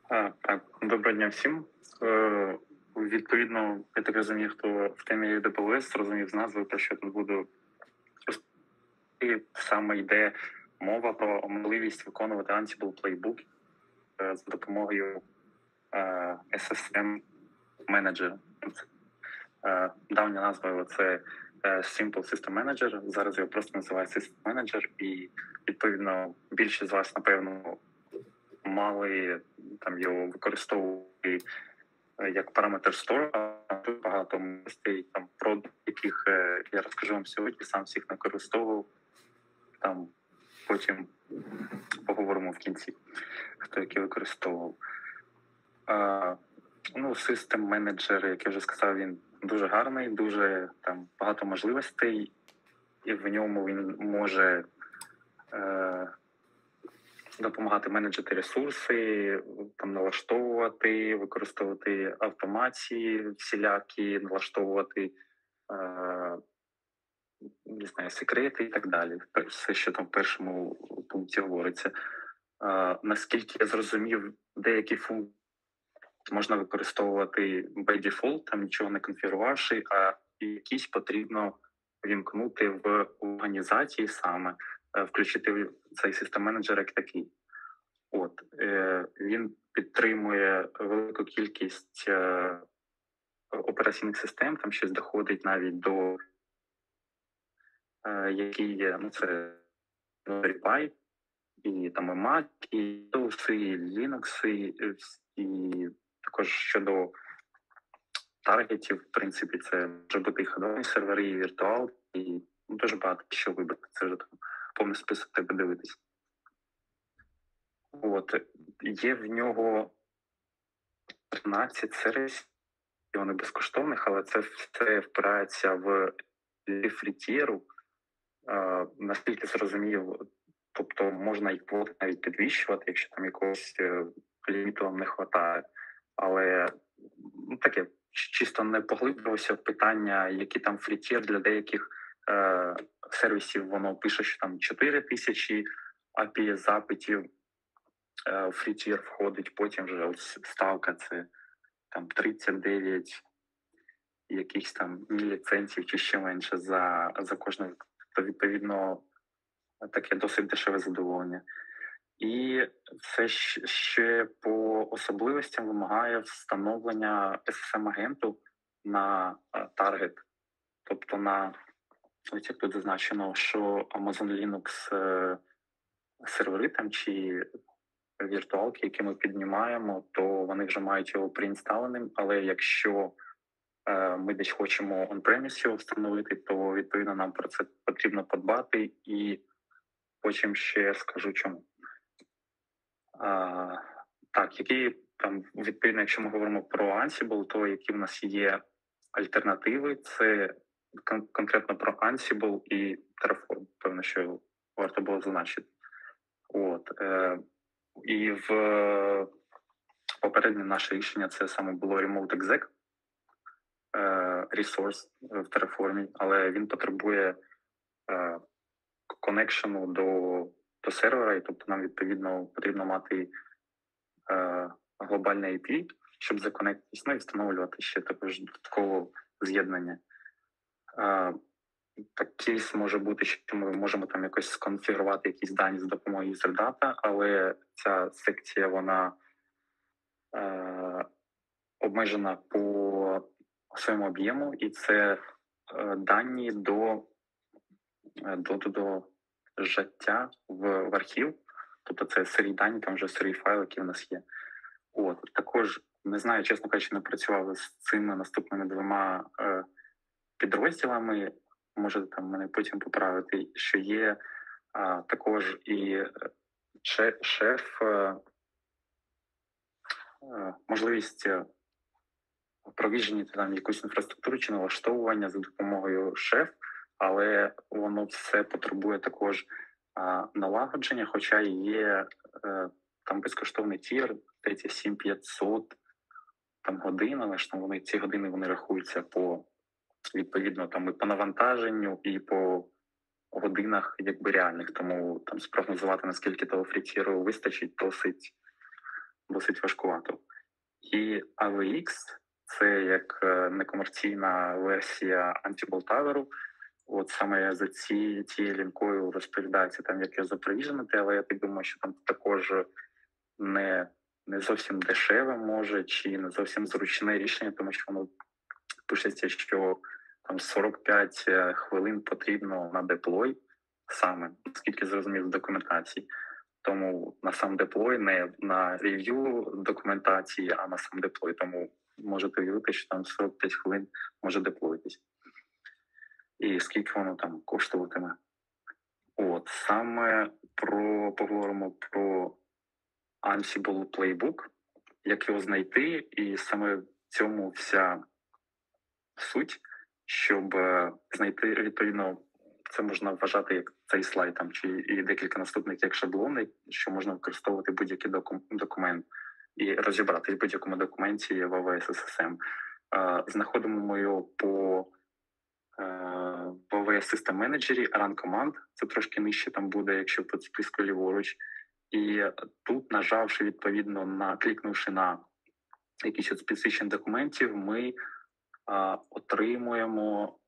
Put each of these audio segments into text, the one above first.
Так, доброго дня всім. Відповідно, я так розумію, хто в темі AWS, зрозумів з назви, про що тут буду розповідати. Саме йде мова про можливість виконувати Ansible Playbook за допомогою SSM Manager. Давня назва це Simple System Manager. Зараз його просто називають System Manager, і відповідно більшість з вас, напевно, мали там його використовувати як параметр store, а тут багато можливостей, там про яких я розкажу вам сьогодні, сам всіх не використовував. Там потім поговоримо в кінці, хто які використовував. System Manager, як я вже сказав, він дуже гарний, дуже там багато можливостей, і в ньому він може допомагати менеджити ресурси, там налаштовувати, використовувати автомації всілякі, налаштовувати не знаю, секрети і так далі. Все, що там в першому пункті говориться. Наскільки я зрозумів, деякі функції можна використовувати by default, там нічого не конфігурувавши, а якісь потрібно вімкнути в організації саме, включити цей систем менеджер як такий. Він підтримує велику кількість операційних систем, там щось доходить навіть до які є, це Raspberry і там і Mac, і Windows, і Linux, і також щодо таргетів, в принципі, це може бути і ходові сервери, і віртуал, і дуже багато що вибрати. Це вже там повний список треба дивитись. Є в нього 13 сервісів, вони безкоштовних, але це все впирається в фрітєру. Наскільки зрозумів, тобто можна і квоти навіть підвищувати, якщо там якогось ліміту вам не вистачає. Але таке, чисто не поглиблювався в питання, які там фрітєр для деяких сервісів, воно пише, що там 4000 API-запитів фрітєр входить, потім вже ставка це там 39 якихось там міліцензів чи ще менше за кожне, то відповідно таке досить дешеве задоволення. І це ще по особливостям вимагає встановлення SSM-агенту на таргет. Тобто ось як тут зазначено, що Amazon Linux сервери там чи віртуалки, які ми піднімаємо, то вони вже мають його преінсталеним, але якщо ми десь хочемо on-premise його встановити, то відповідно нам про це потрібно подбати, і потім ще скажу чому. Які там, відповідно, якщо ми говоримо про Ansible, то які в нас є альтернативи, це конкретно про Ansible і Terraform, певно, що варто було зазначити. І в попереднє наше рішення це саме було Remote Exec resource в Terraform, але він потребує коннекшену до сервера, і тобто нам відповідно потрібно мати глобальне IP, щоб законектитись, і встановлювати ще також додатково з'єднання. Кейс може бути, що ми можемо там якось сконфігурувати якісь дані за допомогою UserData, але ця секція, вона обмежена по своєму об'єму, і це дані до життя в архів, тобто це сирі дані, там вже сирі файли, які в нас є. Також, не знаю, чесно кажучи, не працювали з цими наступними двома підрозділами, можете там мене потім поправити, що є також і шеф, можливість провіження там якусь інфраструктуру чи налаштовування за допомогою шеф, але воно все потребує також налагодження, хоча є там безкоштовний тір, 7500 там годин, але ж там ці години вони рахуються по відповідно там і по навантаженню, і по годинах якби реальних, тому там спрогнозувати, наскільки того фрітіру вистачить, досить досить важкувато. І AVX – це як некомерційна версія Ansible Tower. От саме за цією лінкою розповідається там, як його запровіженити, але я так думаю, що там також не зовсім дешеве може, чи не зовсім зручне рішення, тому що воно пишеться, що там 45 хвилин потрібно на деплой саме, скільки зрозумів з документації. Тому на сам деплой, не на рев'ю документації, а на сам деплой. Тому можете уявити, що там 45 хвилин може деплоїтись. І скільки воно там коштуватиме. От, саме поговоримо про Ansible Playbook, як його знайти, і саме в цьому вся суть, щоб знайти, відповідно, це можна вважати як цей слайд там, чи і декілька наступних як шаблони, що можна використовувати будь-який документ і розібратись в будь-якому документі в AWS SSM. Знаходимо ми його в AWS System Manager, Run Command, це трошки нижче там буде, якщо тут списку ліворуч. І тут, нажавши, відповідно, клікнувши на якісь от специфічних документів, ми отримуємо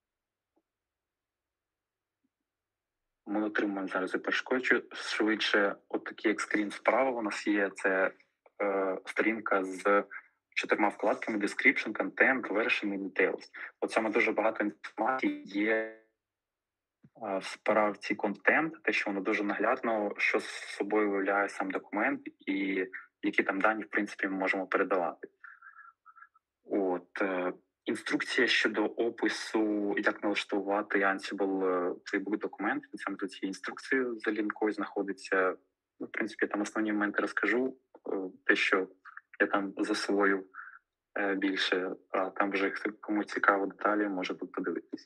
зараз, я перешкоджу швидше, от такий як скрін справа у нас є, це сторінка з 4 вкладками: Description, Content, Version і Details. От саме дуже багато інформації є в справці Content, те, що воно дуже наглядно, що з собою виявляє сам документ і які там дані, в принципі, ми можемо передавати. От, інструкція щодо опису, як налаштувати Ansible Playbook документ, саме тут є інструкція за лінкою знаходиться. Ну, в принципі, я там основні моменти розкажу, те, що я там засвоїв більше, а там вже кому цікаво деталі, може тут подивитись.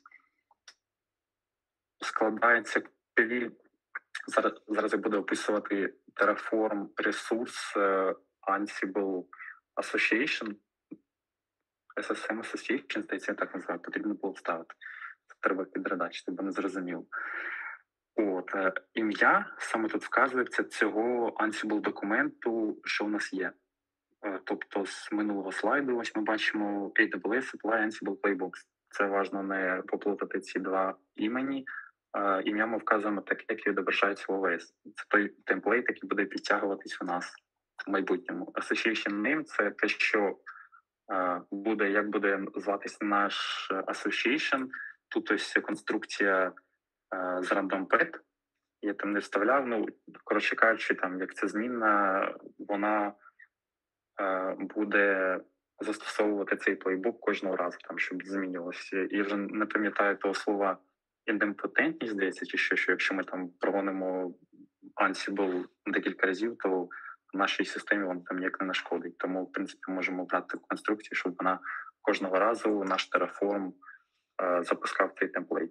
Складається зараз я буду описувати Terraform ресурс Ansible Association, SSM Association, здається, так називають, потрібно було вставити. Це треба підредачити, бо не зрозуміло. От, ім'я саме тут вказується цього Ansible документу, що у нас є. Тобто з минулого слайду ось ми бачимо AWS Apply Ansible Playbooks. Це важливо не поплутати ці два імені. Ім'я ми вказуємо так, як відображається в OS. Це той темплейт, який буде підтягуватись у нас в майбутньому. Association name – це те, що буде, як буде зватися наш association. Тут ось конструкція з random pet. Я там не вставляв. Ну, коротше кажучи, там, як це змінна, вона буде застосовувати цей плейбук кожного разу, там, щоб змінювалося. І вже не пам'ятаю того слова ідемпотентність, здається, чи що якщо ми там прогонимо Ansible декілька разів, то в нашій системі воно там ніяк не нашкодить. Тому, в принципі, можемо брати таку конструкцію, щоб вона кожного разу наш Terraform запускав цей темплейт.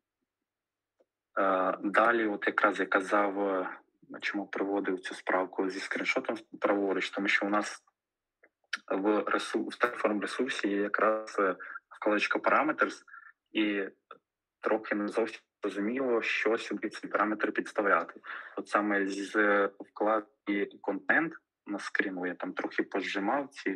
Далі, от якраз я казав, чому проводив цю справку зі скріншотом праворуч, тому що у нас в Terraform ресурсі є якраз вкладочка Parameters, і трохи не зовсім зрозуміло, що сюди ці параметри підставляти. От саме з вкладки Content на скріну я там трохи позжимав ці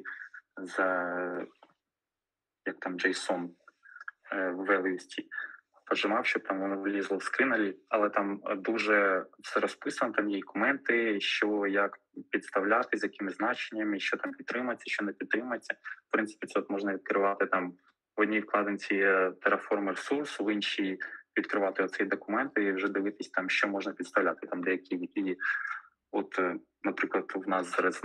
як там JSON values, пожимав, щоб там воно влізло в скрін, але там дуже все розписано, там є коменти, що як підставляти, з якими значеннями, що там підтримається, що не підтримається. В принципі, це от можна відкривати там в одній вкладинці Terraform Resource, в іншій відкривати оцей документ і вже дивитись там, що можна підставляти, там деякі. І от, наприклад, в нас зараз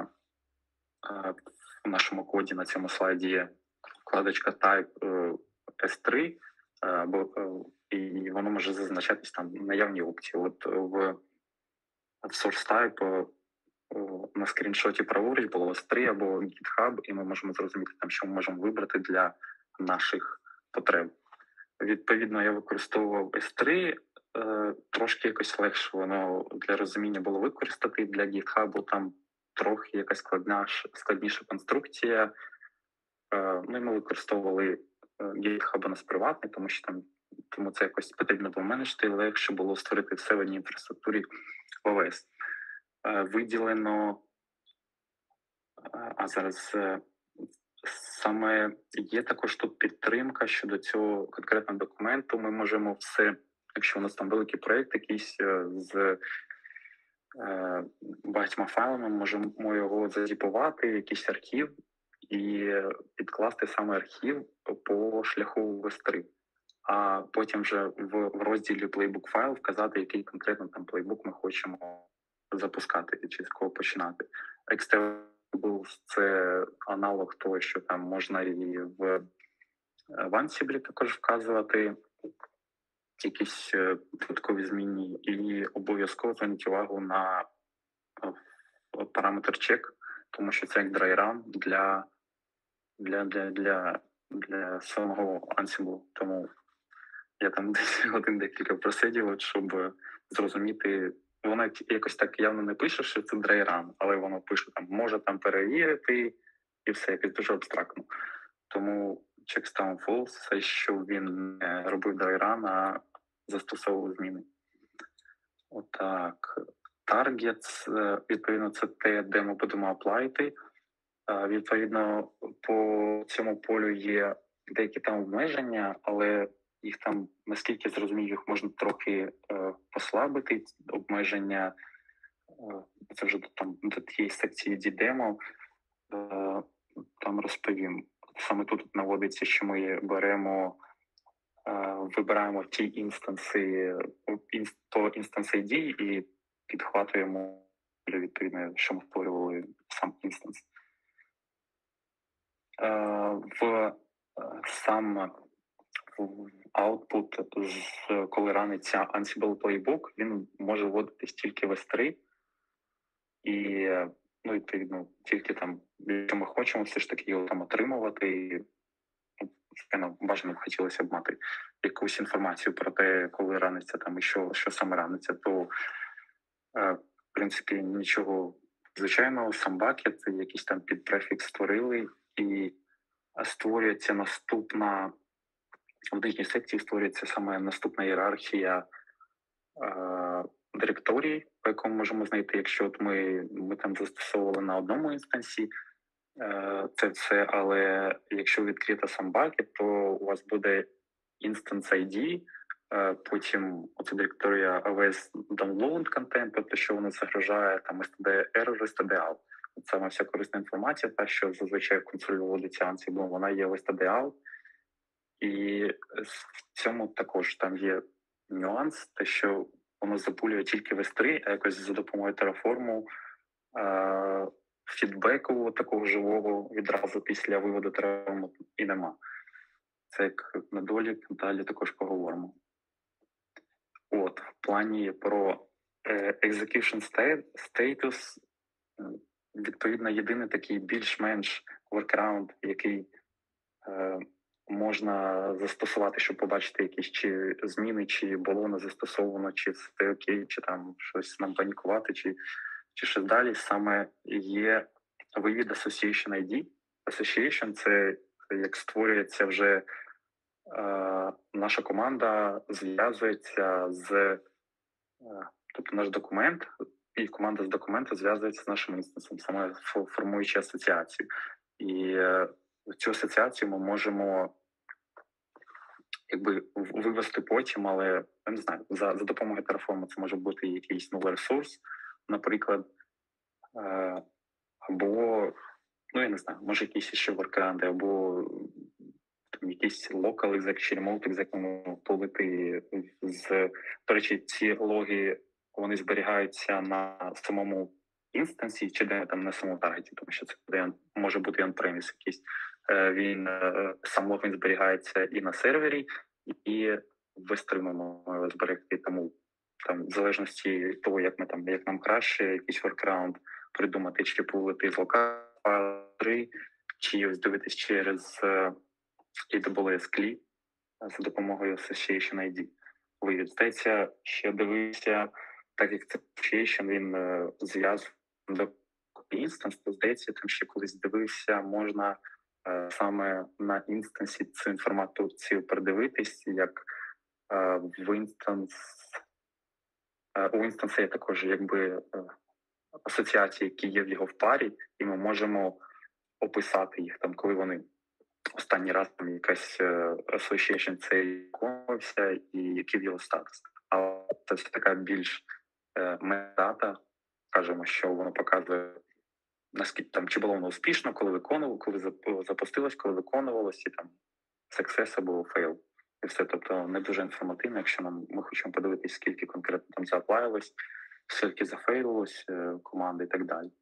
в нашому коді на цьому слайді є вкладочка Type S3, і воно може зазначатись там наявні опції. От в Source Type на скріншоті праворуч було S3 або GitHub, і ми можемо зрозуміти, там, що ми можемо вибрати для наших потреб. Відповідно, я використовував S3, трошки якось легше воно для розуміння було використати. Для GitHub там трохи якась складніша конструкція. Ну і ми використовували GitHub у нас приватний, тому це якось потрібно було менеджити, легше було створити все в одній інфраструктурі OS. Виділено А зараз саме є також тут підтримка щодо цього конкретного документу. Ми можемо все, якщо у нас там великий проєкт якийсь з багатьма файлами, можемо його зазіпувати, якийсь архів, і підкласти саме архів по шляху V3. А потім вже в розділі Playbook файл вказати, який конкретно там плейбук ми хочемо запускати чи з кого починати. Extensibles — це аналог того, що там можна і в Ansible також вказувати якісь додаткові зміни, і обов'язково зверніть увагу на параметр check, тому що це як dry run для самого Ansible. Тому я там десь декілька просидів, щоб зрозуміти. Воно якось так явно не пише, що це dry run, але воно пише там, може там перевірити, і все, якось дуже абстрактно. Тому checkstone false — це що він не робив dry run, а застосовував зміни. Отак. Targets, відповідно, це те, де ми будемо аплайти. Відповідно, по цьому полю є деякі там обмеження, але їх там, наскільки зрозумію, їх можна трохи послабити. Обмеження, це вже там до тієї секції DDemo, там розповім. Саме тут наводиться, що ми вибираємо ті інстанси, то інстанс ID і підхватуємо відповідно, що ми створювали сам інстанс. В сам output, коли раниться Ansible Playbook, він може вводитись тільки в S3, і, відповідно, тільки там, якщо ми хочемо все ж таки його там отримувати, бажано б хотілося б мати якусь інформацію про те, коли раниться там і що саме раниться, то, в принципі, нічого звичайного, сам бакет, якийсь там підпрефікс створили, і створюється наступна, в нижній секції створюється саме наступна ієрархія директорій, по якому можемо знайти, якщо от ми там застосовували на одному інстансі це все, але якщо відкрита сам бакет, то у вас буде instance ID, потім оця директорія AWS download content, тобто що воно загрожає, там std error, std-out. Це вся корисна інформація, та, що зазвичай в консолі вводиться Ansible, вона є в std-out. І в цьому також там є нюанс, те, що воно запулює тільки в S3, а якось за допомогою Terraform фідбеку такого живого відразу після виводу Terraform і нема. Це як недолік, далі також поговоримо. От, в плані про execution status, відповідно, єдиний такий більш-менш workaround, який можна застосувати, щоб побачити якісь чи зміни, чи було не застосовано, чи все окей, чи там щось нам панікувати, чи щось далі, саме є вивід Association ID. Association — це як створюється вже наша команда, зв'язується з, тобто наш документ, і команда з документа зв'язується з нашим інстансом, саме формуючи асоціацію. І цю асоціацію ми можемо вивести потім, але я не знаю, за допомогою Terraform це може бути якийсь null ресурс, наприклад, або, я не знаю, може якісь ще воркаранди, або там якісь local exec чи remote exec тулити до речі, ці логи, вони зберігаються на самому інстансі, чи де там на самому таргеті, тому що це може бути on-premise якийсь. Сам лог він зберігається і на сервері, і в S3 ми можемо зберегти, тому там в залежності від того, як нам краще, якийсь workaround придумати, чи пулити з локал 3, чи ось дивитись через AWS CLI за допомогою Association ID. Вивід. Здається, ще дивився, так як це Association, він зв'язує до інстанс, то здається, там ще колись дивився, можна саме на інстансі цю інформацію передивитись, як в у інстанса є також асоціації, які є в його в парі, і ми можемо описати їх там, коли вони останній раз там якась association цей виконувався і який в його статус. А це все така більш метадата, кажемо, що воно показує, наскільки там чи було воно успішно, коли виконувало, коли запустилось, коли виконувалось, і там success або fail. І все, тобто не дуже інформативно, якщо ми хочемо подивитися, скільки конкретно там зааплаїлось, скільки зафейлилось команди і так далі.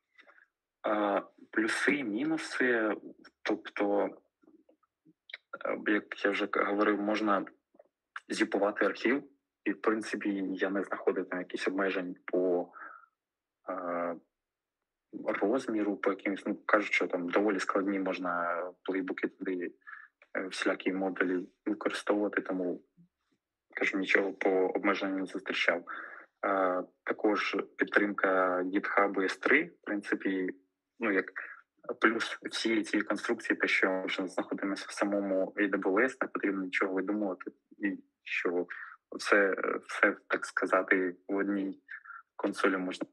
Плюси, мінуси, тобто, як я вже говорив, можна зіпувати архів, і, в принципі, я не знаходив там якісь обмежень по розміру, по якимось, кажуть, що там доволі складні можна плейбуки туди, всілякі модулі використовувати, тому, кажу, нічого по обмеженню не зустрічав. Також підтримка GitHub S3, в принципі, як плюс всієї цієї конструкції, те, що ми знаходимося в самому AWS, не потрібно нічого видумувати, і що все, так сказати, в одній консолі можна.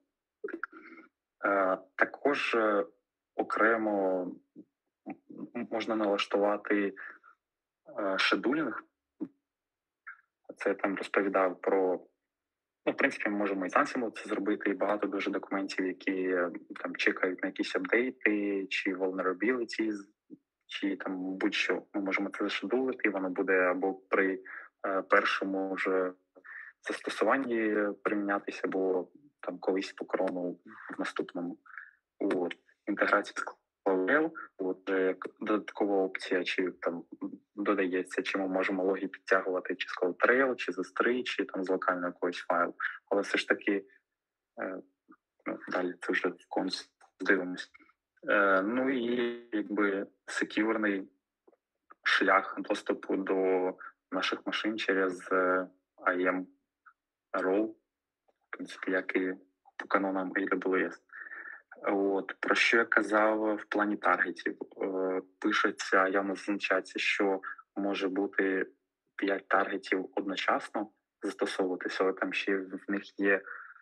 Також окремо можна налаштувати шедулінг. Це я там розповідав про, в принципі, ми можемо і Ansible це зробити, і багато дуже документів, які там чекають на якісь апдейти, чи vulnerabilities, чи там будь-що. Ми можемо це зашедулити, і воно буде або при першому вже застосуванні примінятися, або там колись по крону в наступному. Інтеграція з Cloudflare, як додаткова опція, чи там додається, чи ми можемо логи підтягувати чи з CloudTrail, чи з S3, чи там з локального якогось файлу. Але все ж таки далі це вже в конс дивимось. І якби секюрний шлях доступу до наших машин через IAM role, в принципі, як і по канонам AWS. Про що я казав в плані таргетів? Пишеться, явно зазначається, що може бути 5 таргетів одночасно застосовуватися, але там ще в них є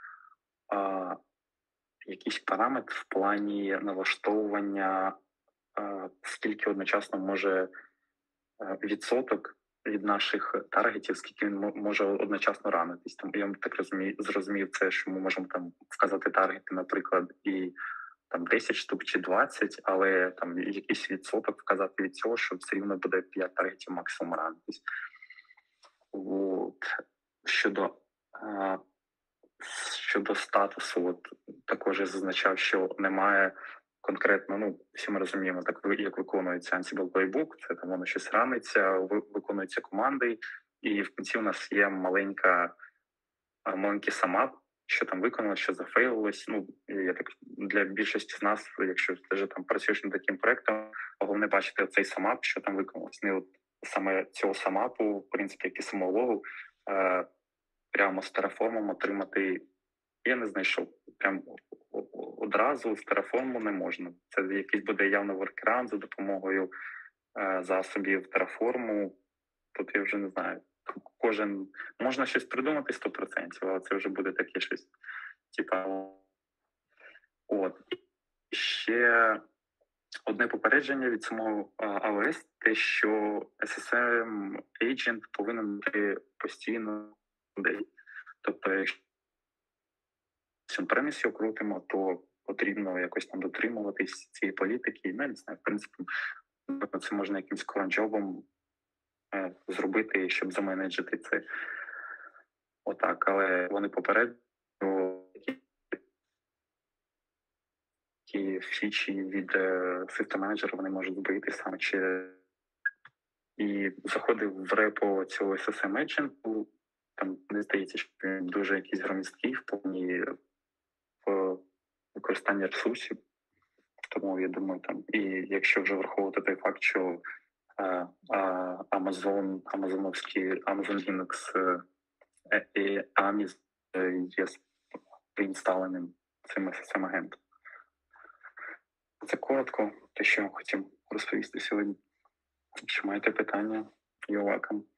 якийсь параметр в плані налаштовування, скільки одночасно може відсоток від наших таргетів, скільки він може одночасно ранитись. Тому я так зрозумів це, що ми можемо там вказати таргети, наприклад, і там 10 штук чи 20, але там якийсь відсоток вказати від цього, що все рівно буде 5 таргетів максимум ранитись. Щодо статусу, також я зазначав, що немає конкретно, всі ми розуміємо, так як виконується Ansible Playbook, це там воно щось раниться, виконуються команди, і в кінці у нас є маленький самап, що там виконалось, що зафейлилось. Я так для більшості з нас, якщо ти вже там працюєш над таким проектом, головне бачити цей самап, що там виконалось. Саме цього самапу, в принципі, як і самого логу, прямо з Terraform отримати я не знайшов. Прям одразу з Terraform не можна. Це якийсь буде явно workaround за допомогою засобів Terraform. Тут я вже не знаю. Можна щось придумати 100%, але це вже буде таке щось. Ще одне попередження від самого AWS, те, що SSM agent повинен бути постійно людей. Тобто, якщо on-premise його крутимо, то потрібно якось там дотримуватись цієї політики. Не знаю, в принципі, це можна якимось кронджобом зробити, щоб заменеджити це. Але вони попередньо такі фічі від System Manager вони можуть збити саме і заходив в репо цього SSM Agent, там не здається, що він дуже якийсь громісткий в плані використання ресурсів. Тому я думаю, там, і якщо вже враховувати той факт, що Amazon Linux і AMIS є проінсталеним цим SSM-агентом. Це коротко, те, що я хотів розповісти сьогодні. Якщо маєте питання, you're welcome.